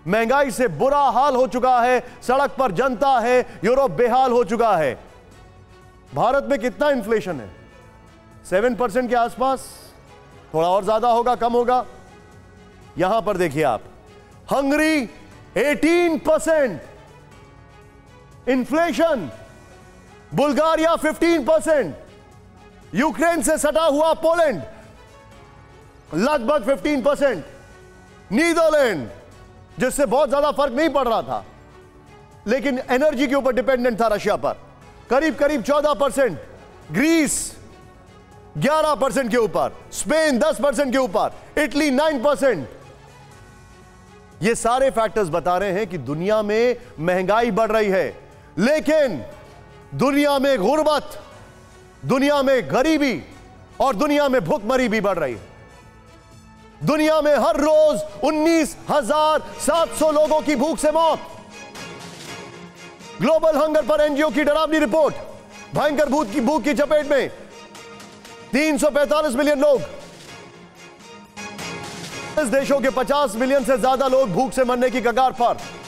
महंगाई से बुरा हाल हो चुका है, सड़क पर जनता है, यूरोप बेहाल हो चुका है। भारत में कितना इन्फ्लेशन है? 7% के आसपास, थोड़ा और ज्यादा होगा, कम होगा। यहां पर देखिए आप, हंगरी 18% इन्फ्लेशन, बुल्गारिया 15%, यूक्रेन से सटा हुआ पोलैंड लगभग 15%, नीदरलैंड जिससे बहुत ज्यादा फर्क नहीं पड़ रहा था लेकिन एनर्जी के ऊपर डिपेंडेंट था रशिया पर, करीब करीब 14%, ग्रीस 11% के ऊपर, स्पेन 10% के ऊपर, इटली 9%। ये सारे फैक्टर्स बता रहे हैं कि दुनिया में महंगाई बढ़ रही है, लेकिन दुनिया में गुर्बत, दुनिया में गरीबी और दुनिया में भूखमरी भी बढ़ रही है। दुनिया में हर रोज 19,700 लोगों की भूख से मौत। ग्लोबल हंगर पर एनजीओ की डरावनी रिपोर्ट, भयंकर भूख की चपेट में 345 मिलियन लोग। इस देशों के 50 मिलियन से ज्यादा लोग भूख से मरने की कगार पर।